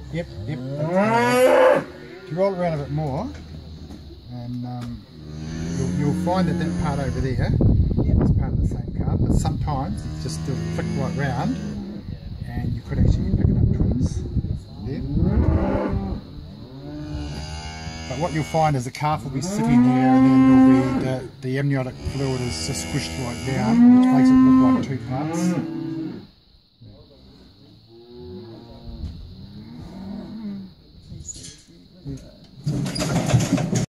Yep, yep. If you roll it around a bit more, and you'll find that that part over there is part of the same calf, but sometimes it's just still flick right round, and you could actually be picking up twins there. But what you'll find is the calf will be sitting there, and then there'll be the amniotic fluid is just squished right down, which makes it look like two parts.